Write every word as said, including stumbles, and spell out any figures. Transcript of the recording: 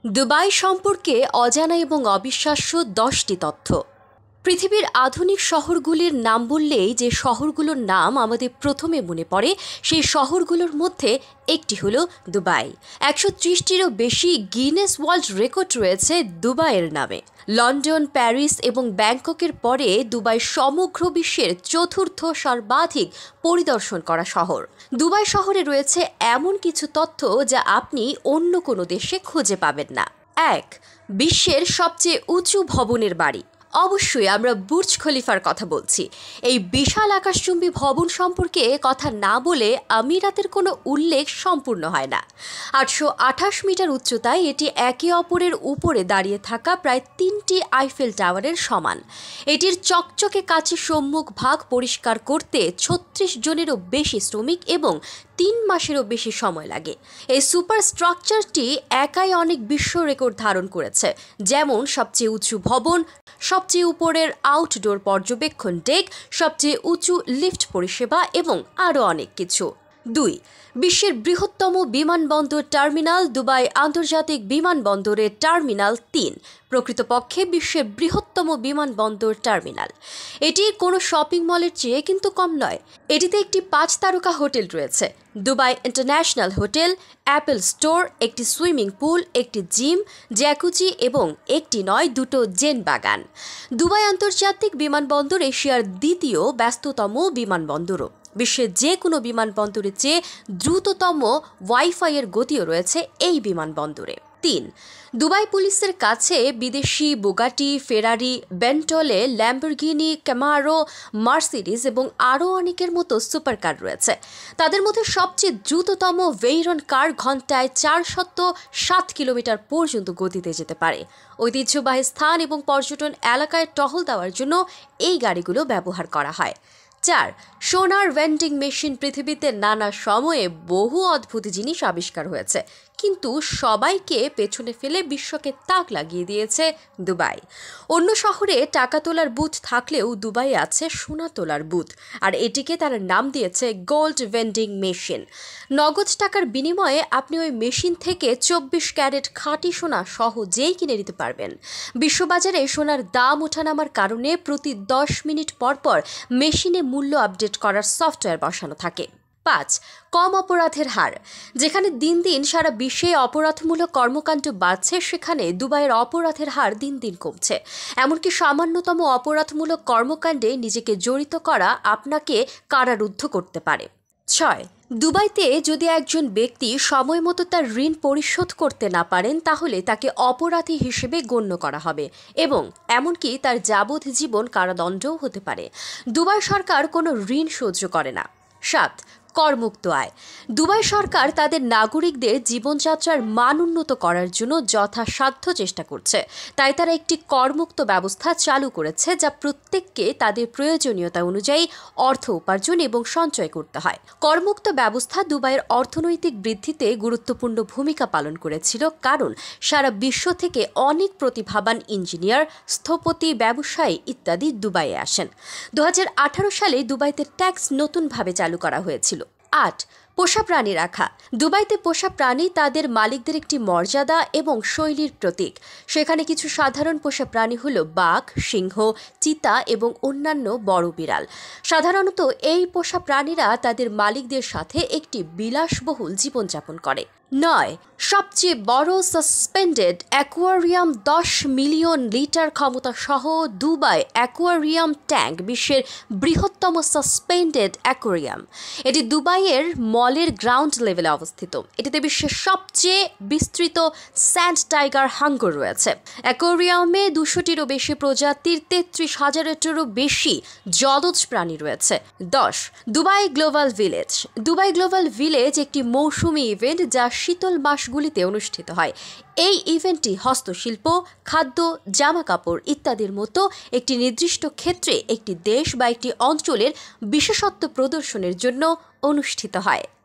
Dubai সম্পর্কে অজানা এবং অবিশ্বাস্য দশটি তথ্য। পৃথিবীর আধুনিক শহরগুলির নাম বললেই যে শহরগুলোর নাম আমাদের প্রথমে মনে পড়ে সেই শহরগুলোর মধ্যে একটি হলো দুবাই। একশো ত্রিশটিরও বেশি গিনেস ওয়ার্ল্ড রেকর্ড রয়েছে দুবাইয়ের নামে। লন্ডন, প্যারিস এবং ব্যাংককের পরে দুবাই সমগ্র বিশ্বের চতুর্থ সর্বাধিক পরিদর্শন করা শহর। দুবাই শহরে রয়েছে এমন কিছু তথ্য যা আপনি অন্য কোনো দেশে খুঁজে পাবেন না। এক, বিশ্বের সবচেয়ে উঁচু ভবনের বাড়ি। অবশ্যই আমরা বুর্জ খলিফার কথা বলছি। এই বিশাল আকাশচুম্বী ভবন সম্পর্কে কথা না বলে আমিরাতের কোনো উল্লেখ সম্পূর্ণ হয় না। আটশো আঠাশ মিটার উচ্চতায় এটি একে অপরের উপরে দাঁড়িয়ে থাকা প্রায় তিনটি আইফেল টাওয়ারের সমান। এটির চকচকে কাচের সম্মুখ ভাগ পরিষ্কার করতে ছত্রিশ জনেরও বেশি শ্রমিক এবং তিন মাসেরও বেশি সময় লাগে। এই সুপার স্ট্রাকচারটি একাই অনেক বিশ্ব রেকর্ড ধারণ করেছে, যেমন সবচেয়ে উঁচু ভবন, সবচেয়ে উপরের আউটডোর পর্যবেক্ষণ ডেক, সবচেয়ে উঁচু লিফট পরিষেবা এবং আরও অনেক কিছু। দুই, বিশ্বের বৃহত্তম বিমানবন্দর টার্মিনাল দুবাই আন্তর্জাতিক বিমানবন্দরের টার্মিনাল তিন প্রকৃতপক্ষে বিশ্বের বৃহত্তম বিমানবন্দর টার্মিনাল। এটি কোনো শপিং মলের চেয়ে কিন্তু কম নয়। এটিতে একটি পাঁচ তারকা হোটেল রয়েছে, Dubai international hotel, Apple store, একটি সুইমিং পুল, একটি জিম, জ্যাকুজি এবং একটি নয় দুটো জেন বাগান। দুবাই আন্তর্জাতিক বিমানবন্দর এশিয়ার দ্বিতীয় ব্যস্ততম বিমানবন্দরও। বিশ্বের যে কোনো বিমানবন্দরের চেয়ে দ্রুততম ওয়াইফাইয়ের গতিও রয়েছে এই বিমানবন্দরে। তিন, দুবাই পুলিশের কাছে বিদেশি Bugatti, Ferrari, Bentley, Lamborghini, Camaro, Mercedes এবং আরও অনেকের মতো সুপারকার রয়েছে। তাদের মধ্যে সবচেয়ে দ্রুততম ভেইরন কার ঘন্টায় চারশত সাত কিলোমিটার পর্যন্ত গতিতে যেতে পারে। ঐতিহ্যবাহী স্থান এবং পর্যটন এলাকায় টহল দেওয়ার জন্য এই গাড়িগুলো ব্যবহার করা হয়। চার, সোনার ভেন্ডিং মেশিন। পৃথিবীতে নানা সময়ে বহু অদ্ভুত জিনিস আবিষ্কার হয়েছে, কিন্তু সবাইকে পেছনে ফেলে বিশ্বকে তাক লাগিয়ে দিয়েছে দুবাই। অন্য শহরে টাকা তোলার বুথ থাকলেও দুবাইয়ে আছে সোনা তোলার বুথ, আর এটিকে তারা নাম দিয়েছে গোল্ড ভেন্ডিং মেশিন। নগদ টাকার বিনিময়ে আপনি ওই মেশিন থেকে চব্বিশ ক্যারেট খাঁটি সোনা সহজেই কিনে নিতে পারবেন। বিশ্ববাজারে সোনার দাম ওঠানামার কারণে প্রতি দশ মিনিট পর পর মেশিনে মূল্য আপডেট করার সফটওয়্যার বসানো থাকে। পাঁচ, কম অপরাধের হার। যেখানে দিন দিন সারা বিশ্বে অপরাধমূলক কর্মকাণ্ড বাড়ছে, সেখানে দুবাইয়ের অপরাধের হার দিন দিন কমছে। এমনকি সামান্যতম অপরাধমূলক কর্মকাণ্ডে নিজেকে জড়িত করা আপনাকে কারারুদ্ধ করতে পারে। ছয়, দুবাইতে যদি একজন ব্যক্তি সময় মতো তার ঋণ পরিশোধ করতে না পারেন, তাহলে তাকে অপরাধী হিসেবে গণ্য করা হবে এবং এমনকি তার যাবজ্জীবন কারাদণ্ডও হতে পারে। দুবাই সরকার কোনো ঋণ সহ্য করে না। সাত, করমুক্ত আয়। দুবাই সরকার তাদের নাগরিকদের জীবনযাত্রার মান উন্নত করার জন্য যথাসাধ্য চেষ্টা করছে, তাই তারা একটি করমুক্ত ব্যবস্থা চালু করেছে যা প্রত্যেককে তাদের প্রয়োজনীয়তা অনুযায়ী অর্থ উপার্জন এবং সঞ্চয় করতে হয়। করমুক্ত ব্যবস্থা দুবাইয়ের অর্থনৈতিক বৃদ্ধিতে গুরুত্বপূর্ণ ভূমিকা পালন করেছিল, কারণ সারা বিশ্ব থেকে অনেক প্রতিভাবান ইঞ্জিনিয়ার, স্থপতি, ব্যবসায়ী ইত্যাদি দুবাইয়ে আসেন। দু হাজার আঠারো সালে দুবাইতে ট্যাক্স নতুনভাবে চালু করা হয়েছিল। আট, পোষা প্রাণী রাখা। দুবাইতে পোষা প্রাণী তাদের মালিকদের একটি মর্যাদা এবং শৈলীর প্রতীক। সেখানে কিছু সাধারণ পোষা প্রাণী হলো বাঘ, সিংহ, চিতা এবং অন্যান্য বড় বিড়াল। সাধারণত এই পোষা প্রাণীরা তাদের মালিকদের সাথে একটি বিলাসবহুল জীবনযাপন করে। নয়, সবচেয়ে বড় সাসপেন্ডেড অ্যাকোয়ারিয়াম। দশ মিলিয়ন লিটার ক্ষমতা সহ দুবাই অ্যাকোয়ারিয়াম ট্যাঙ্ক বিশ্বের বৃহত্তম সাসপেন্ডেড অ্যাকোয়ারিয়াম। এটি দুবাইয়ের মলের গ্রাউন্ড লেভেলে অবস্থিত। এটিতে বিশ্বের সবচেয়ে বিস্তৃত স্যান্ড টাইগার হাঙ্গর রয়েছে। অ্যাকোয়ারিয়ামে দুশোটিরও বেশি প্রজাতির তেত্রিশ হাজারেরও বেশি জলজ প্রাণী রয়েছে। দশ, Dubai global village. Dubai global village একটি মৌসুমী ইভেন্ট যা শীতল মাসগুলিতে অনুষ্ঠিত হয়। এই ইভেন্টটি হস্তশিল্প, খাদ্য, জামা কাপড় ইত্যাদির মতো একটি নির্দিষ্ট ক্ষেত্রে একটি দেশ বা একটি অঞ্চলের বিশেষত্ব প্রদর্শনের জন্য অনুষ্ঠিত হয়।